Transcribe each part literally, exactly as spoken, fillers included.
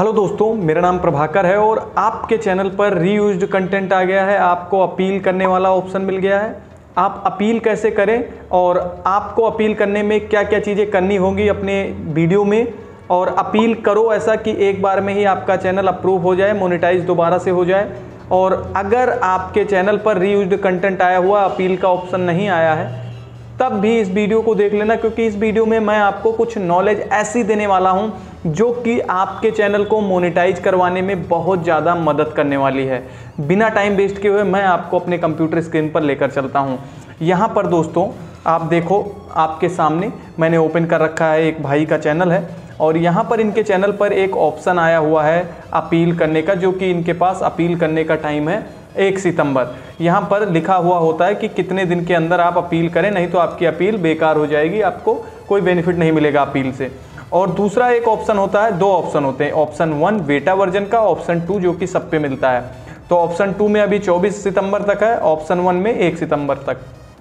Hello दोस्तों, मेरा नाम प्रभाकर है और आपके चैनल पर रीयूज्ड कंटेंट आ गया है। आपको अपील करने वाला ऑप्शन मिल गया है। आप अपील कैसे करें और आपको अपील करने में क्या क्या चीज़ें करनी होंगी अपने वीडियो में, और अपील करो ऐसा कि एक बार में ही आपका चैनल अप्रूव हो जाए, मोनेटाइज दोबारा से हो जाए। और अगर आपके चैनल पर रीयूज्ड कंटेंट आया हुआ, अपील का ऑप्शन नहीं आया है, तब भी इस वीडियो को देख लेना, क्योंकि इस वीडियो में मैं आपको कुछ नॉलेज ऐसी देने वाला हूं जो कि आपके चैनल को मोनेटाइज करवाने में बहुत ज़्यादा मदद करने वाली है। बिना टाइम वेस्ट किए हुए मैं आपको अपने कंप्यूटर स्क्रीन पर लेकर चलता हूं। यहाँ पर दोस्तों आप देखो, आपके सामने मैंने ओपन कर रखा है, एक भाई का चैनल है और यहाँ पर इनके चैनल पर एक ऑप्शन आया हुआ है अपील करने का, जो कि इनके पास अपील करने का टाइम है एक सितंबर। यहाँ पर लिखा हुआ होता है कि कितने दिन के अंदर आप अपील करें, नहीं तो आपकी अपील बेकार हो जाएगी, आपको कोई बेनिफिट नहीं मिलेगा अपील से। और दूसरा एक ऑप्शन होता है, दो ऑप्शन होते हैं, ऑप्शन वन बेटा वर्जन का, ऑप्शन टू जो कि सब पे मिलता है। तो ऑप्शन टू में अभी चौबीस सितंबर तक है, ऑप्शन वन में एक सितंबर तक।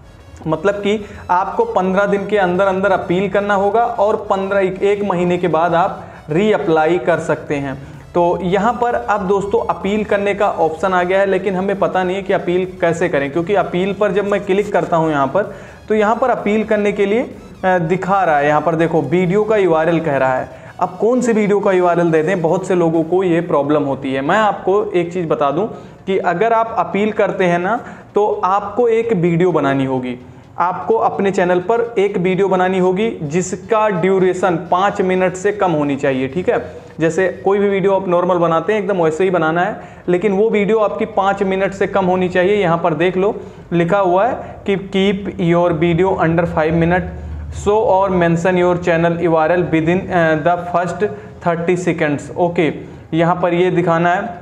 मतलब कि आपको पंद्रह दिन के अंदर अंदर अपील करना होगा और पंद्रह एक महीने के बाद आप री अप्लाई कर सकते हैं। तो यहाँ पर अब दोस्तों अपील करने का ऑप्शन आ गया है, लेकिन हमें पता नहीं है कि अपील कैसे करें, क्योंकि अपील पर जब मैं क्लिक करता हूँ यहाँ पर, तो यहाँ पर अपील करने के लिए दिखा रहा है, यहाँ पर देखो वीडियो का यू आर एल कह रहा है। अब कौन सी वीडियो का यू आर एल दे दें, बहुत से लोगों को ये प्रॉब्लम होती है। मैं आपको एक चीज़ बता दूँ कि अगर आप अपील करते हैं ना, तो आपको एक वीडियो बनानी होगी, आपको अपने चैनल पर एक वीडियो बनानी होगी जिसका ड्यूरेशन पाँच मिनट से कम होनी चाहिए। ठीक है, जैसे कोई भी वीडियो आप नॉर्मल बनाते हैं एकदम वैसे ही बनाना है, लेकिन वो वीडियो आपकी पाँच मिनट से कम होनी चाहिए। यहाँ पर देख लो लिखा हुआ है कि keep your video under five minute, show और mention your channel U R L within the first thirty seconds. Okay, यहाँ पर ये दिखाना है,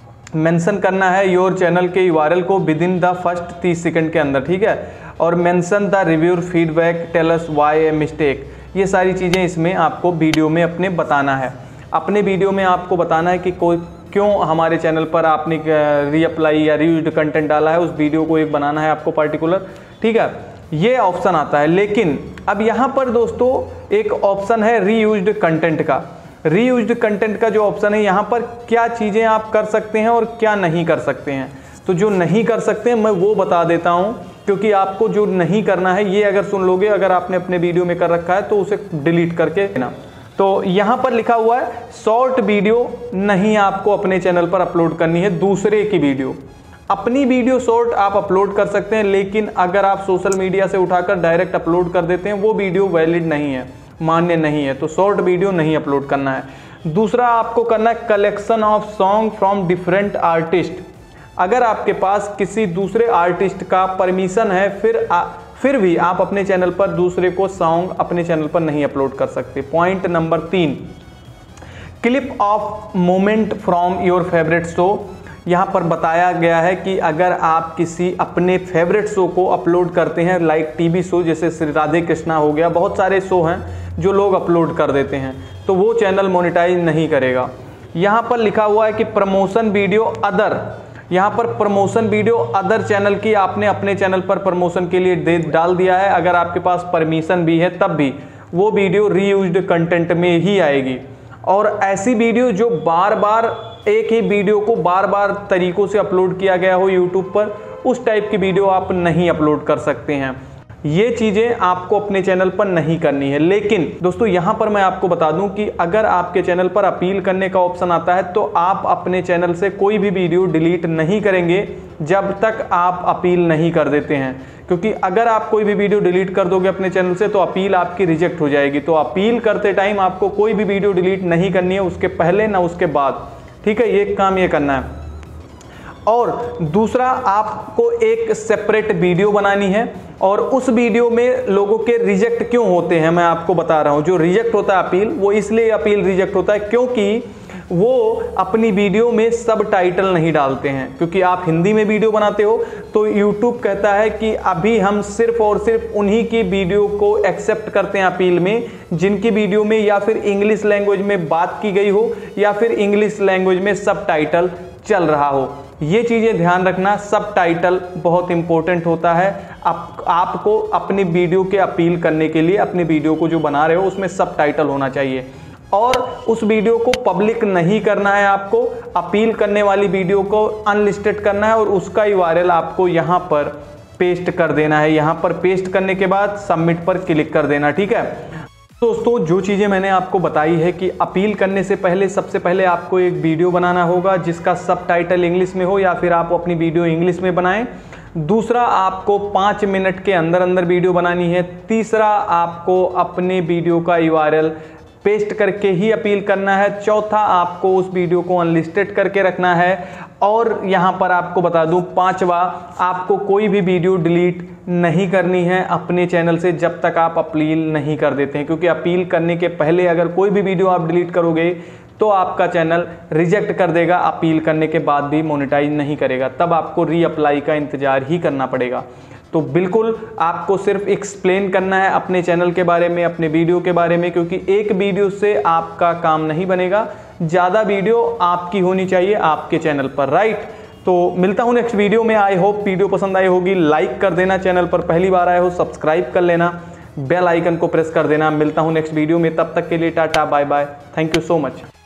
मेंशन करना है योर चैनल के यू आर एल को विद इन द फर्स्ट तीस सेकंड के अंदर। ठीक है, और mention the reviewer feedback, tell us why a mistake. ये सारी चीज़ें इसमें आपको वीडियो में अपने बताना है। अपने वीडियो में आपको बताना है कि कोई क्यों हमारे चैनल पर आपने रीअप्लाई या रीयूज्ड कंटेंट डाला है, उस वीडियो को एक बनाना है आपको पर्टिकुलर। ठीक है, ये ऑप्शन आता है। लेकिन अब यहाँ पर दोस्तों एक ऑप्शन है रीयूज्ड कंटेंट का। रीयूज्ड कंटेंट का जो ऑप्शन है, यहाँ पर क्या चीज़ें आप कर सकते हैं और क्या नहीं कर सकते हैं। तो जो नहीं कर सकते हैं मैं वो बता देता हूँ, क्योंकि आपको जो नहीं करना है ये अगर सुन लोगे, अगर आपने अपने वीडियो में कर रखा है तो उसे डिलीट करके ना। तो यहाँ पर लिखा हुआ है शॉर्ट वीडियो नहीं आपको अपने चैनल पर अपलोड करनी है, दूसरे की वीडियो। अपनी वीडियो शॉर्ट आप अपलोड कर सकते हैं, लेकिन अगर आप सोशल मीडिया से उठाकर डायरेक्ट अपलोड कर देते हैं वो वीडियो वैलिड नहीं है, मान्य नहीं है। तो शॉर्ट वीडियो नहीं अपलोड करना है। दूसरा आपको करना है collection of song from different artist. अगर आपके पास किसी दूसरे आर्टिस्ट का परमिशन है, फिर आ, फिर भी आप अपने चैनल पर दूसरे को सॉन्ग अपने चैनल पर नहीं अपलोड कर सकते। पॉइंट नंबर तीन, clip of moment from your favourite show. यहाँ पर बताया गया है कि अगर आप किसी अपने फेवरेट शो को अपलोड करते हैं, लाइक टीवी शो जैसे श्री राधे कृष्णा हो गया, बहुत सारे शो हैं जो लोग अपलोड कर देते हैं, तो वो चैनल मोनेटाइज नहीं करेगा। यहाँ पर लिखा हुआ है कि प्रमोशन वीडियो अदर, यहाँ पर प्रमोशन वीडियो अदर चैनल की आपने अपने चैनल पर प्रमोशन के लिए दे डाल दिया है, अगर आपके पास परमिशन भी है तब भी वो वीडियो रीयूज्ड कंटेंट में ही आएगी। और ऐसी वीडियो जो बार बार एक ही वीडियो को बार बार तरीकों से अपलोड किया गया हो यूट्यूब पर, उस टाइप की वीडियो आप नहीं अपलोड कर सकते हैं। ये चीज़ें आपको अपने चैनल पर नहीं करनी है। लेकिन दोस्तों यहाँ पर मैं आपको बता दूं कि अगर आपके चैनल पर अपील करने का ऑप्शन आता है, तो आप अपने चैनल से कोई भी वीडियो डिलीट नहीं करेंगे जब तक आप अपील नहीं कर देते हैं, क्योंकि अगर आप कोई भी वीडियो डिलीट कर दोगे अपने चैनल से तो अपील आपकी रिजेक्ट हो जाएगी। तो अपील करते टाइम आपको कोई भी वीडियो डिलीट नहीं करनी है, उसके पहले ना उसके बाद। ठीक है, ये काम ये करना है। और दूसरा, आपको एक सेपरेट वीडियो बनानी है और उस वीडियो में लोगों के रिजेक्ट क्यों होते हैं मैं आपको बता रहा हूं। जो रिजेक्ट होता है अपील, वो इसलिए अपील रिजेक्ट होता है क्योंकि वो अपनी वीडियो में सब टाइटल नहीं डालते हैं। क्योंकि आप हिंदी में वीडियो बनाते हो तो यूट्यूब कहता है कि अभी हम सिर्फ और सिर्फ उन्हीं की वीडियो को एक्सेप्ट करते हैं अपील में जिनकी वीडियो में या फिर इंग्लिश लैंग्वेज में बात की गई हो या फिर इंग्लिश लैंग्वेज में सब टाइटल चल रहा हो। ये चीज़ें ध्यान रखना, सब टाइटल बहुत इंपॉर्टेंट होता है। आप, आपको अपनी वीडियो के अपील करने के लिए अपनी वीडियो को जो बना रहे हो उसमें सब टाइटल होना चाहिए। और उस वीडियो को पब्लिक नहीं करना है, आपको अपील करने वाली वीडियो को अनलिस्टेड करना है और उसका यूआरएल आपको यहाँ पर पेस्ट कर देना है। यहाँ पर पेस्ट करने के बाद सबमिट पर क्लिक कर देना, ठीक है। दोस्तों जो चीज़ें मैंने आपको बताई है कि अपील करने से पहले सबसे पहले आपको एक वीडियो बनाना होगा जिसका सबटाइटल इंग्लिश में हो, या फिर आप अपनी वीडियो इंग्लिश में बनाएं। दूसरा, आपको पाँच मिनट के अंदर अंदर वीडियो बनानी है। तीसरा, आपको अपने वीडियो का यूआरएल पेस्ट करके ही अपील करना है। चौथा, आपको उस वीडियो को अनलिस्टेड करके रखना है। और यहाँ पर आपको बता दूँ, पांचवा, आपको कोई भी वीडियो डिलीट नहीं करनी है अपने चैनल से जब तक आप अपील नहीं कर देते हैं, क्योंकि अपील करने के पहले अगर कोई भी वीडियो आप डिलीट करोगे तो आपका चैनल रिजेक्ट कर देगा, अपील करने के बाद भी मोनेटाइज नहीं करेगा, तब आपको रीअप्लाई का इंतज़ार ही करना पड़ेगा। तो बिल्कुल आपको सिर्फ एक्सप्लेन करना है अपने चैनल के बारे में, अपने वीडियो के बारे में, क्योंकि एक वीडियो से आपका काम नहीं बनेगा, ज़्यादा वीडियो आपकी होनी चाहिए आपके चैनल पर, राइट। तो मिलता हूँ नेक्स्ट वीडियो में। आई होप वीडियो पसंद आई होगी। लाइक कर देना, चैनल पर पहली बार आए हो सब्सक्राइब कर लेना, बेल आइकन को प्रेस कर देना। मिलता हूँ नेक्स्ट वीडियो में, तब तक के लिए tata bye bye, thank you so much.